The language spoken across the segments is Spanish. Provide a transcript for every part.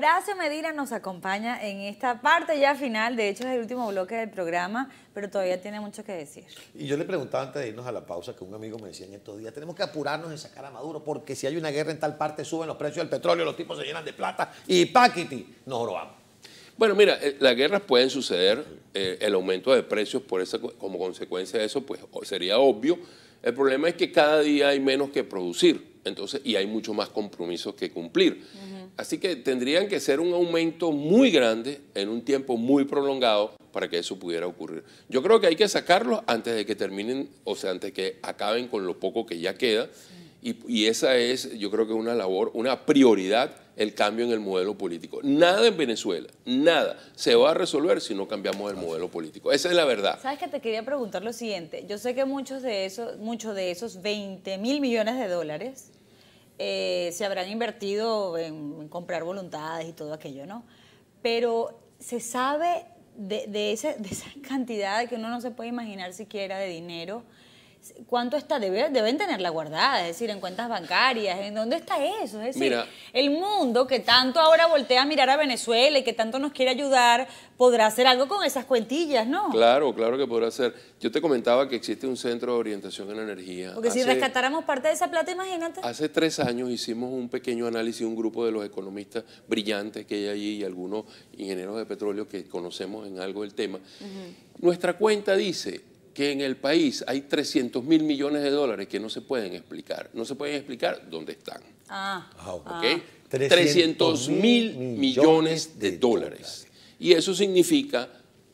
Horacio Medina nos acompaña en esta parte ya final, de hecho es el último bloque del programa, pero todavía tiene mucho que decir. Y yo le preguntaba antes de irnos a la pausa, que un amigo me decía en estos días, tenemos que apurarnos en sacar a Maduro, porque si hay una guerra en tal parte suben los precios del petróleo, los tipos se llenan de plata y paquiti, nos robamos. Bueno, mira, las guerras pueden suceder, el aumento de precios como consecuencia de eso, pues sería obvio. El problema es que cada día hay menos que producir, entonces, y hay mucho más compromisos que cumplir. Así que tendrían que ser un aumento muy grande en un tiempo muy prolongado para que eso pudiera ocurrir. Yo creo que hay que sacarlos antes de que terminen, o sea, antes de que acaben con lo poco que ya queda. Y esa es, yo creo que una labor, una prioridad, el cambio en el modelo político. Nada en Venezuela, nada se va a resolver si no cambiamos el modelo político. Esa es la verdad. ¿Sabes qué? Te quería preguntar lo siguiente. Yo sé que muchos de esos 20.000 millones de dólares se habrán invertido en comprar voluntades y todo aquello, ¿no? Pero se sabe de esa cantidad que uno no se puede imaginar siquiera de dinero. ¿Cuánto está? Deben tenerla guardada, es decir, en cuentas bancarias. ¿En dónde está eso? Es decir, mira, el mundo que tanto ahora voltea a mirar a Venezuela y que tanto nos quiere ayudar, podrá hacer algo con esas cuentillas, ¿no? Claro, claro que podrá hacer. Yo te comentaba que existe un centro de orientación en energía. Porque si rescatáramos parte de esa plata, imagínate. Hace 3 años hicimos un pequeño análisis, un grupo de los economistas brillantes que hay allí y algunos ingenieros de petróleo que conocemos en algo del tema. Nuestra cuenta dice que en el país hay 300.000 millones de dólares que no se pueden explicar. No se pueden explicar dónde están. ¿Okay? 300.000 millones de dólares. Y eso significa,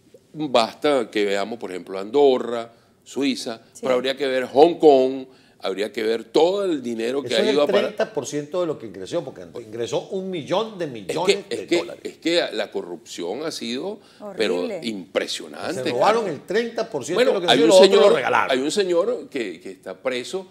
basta que veamos, por ejemplo, Andorra, Suiza, pero habría que ver Hong Kong, habría que ver todo el dinero que ha ido a parar. Eso es el 30% de lo que ingresó, porque ingresó 1 millón de millones de dólares. Es que la corrupción ha sido, pero impresionante. Se robaron el 30% bueno, de lo que ingresó, lo otro lo regalaron. Hay un señor que está preso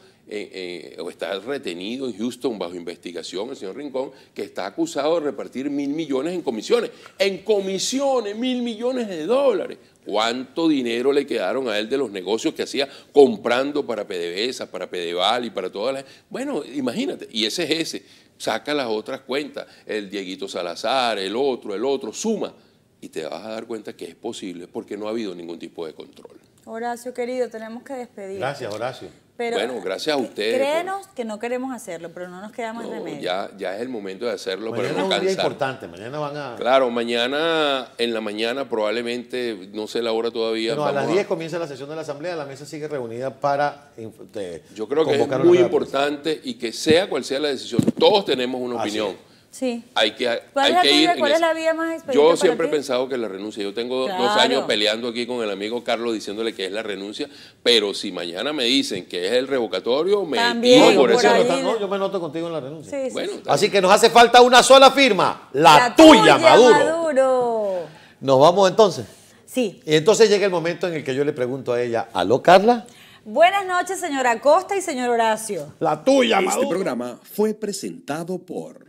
o está retenido en Houston bajo investigación, el señor Rincón, que está acusado de repartir 1.000 millones en comisiones. En comisiones, 1.000 millones de dólares. ¿Cuánto dinero le quedaron a él de los negocios que hacía comprando para PDVSA, para Pedeval y para todas las... Bueno, imagínate, y ese es ese. Saca las otras cuentas, el Dieguito Salazar, el otro, suma. Y te vas a dar cuenta que es posible porque no ha habido ningún tipo de control. Horacio, querido, tenemos que despedir. Gracias, Horacio. Pero, bueno, gracias a ustedes. Créenos que no queremos hacerlo, pero no nos queda más remedio. Ya es el momento de hacerlo, mañana pero no es un día cansar. importante, mañana van a... Claro, mañana, en la mañana probablemente, no sé la hora todavía. No, a las 10 comienza la sesión de la Asamblea, la mesa sigue reunida para yo creo que es muy importante y que sea cual sea la decisión, todos tenemos una opinión. Sí. Hay que ¿Cuál es la vía más expedita? Yo siempre he pensado que la renuncia. Yo tengo 2 años peleando aquí con el amigo Carlos diciéndole que es la renuncia, pero si mañana me dicen que es el revocatorio, me tiro por eso. No, yo me noto contigo en la renuncia. Sí, bueno, así que nos hace falta una sola firma, la tuya, Maduro. ¿Nos vamos entonces? Sí. Y entonces llega el momento en el que yo le pregunto a ella, ¿aló, Carla? Buenas noches, señora Acosta y señor Horacio. La tuya, Maduro. Este programa fue presentado por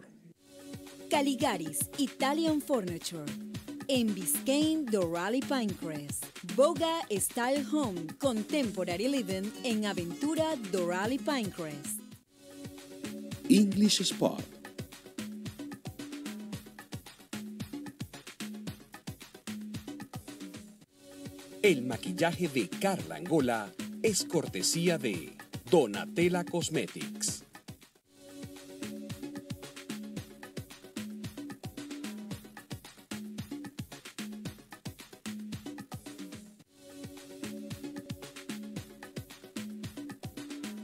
Caligaris Italian Furniture, en Biscayne Doral Pinecrest, Boga Style Home Contemporary Living en Aventura Doral Pinecrest, English Spot, el maquillaje de Carla Angola es cortesía de Donatella Cosmetics.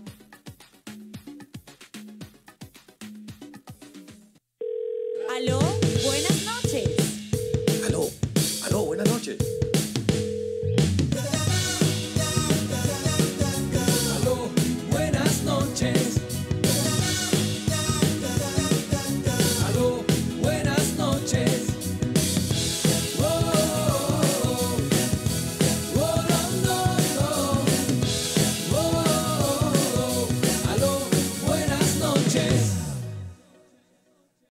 ¿Aló?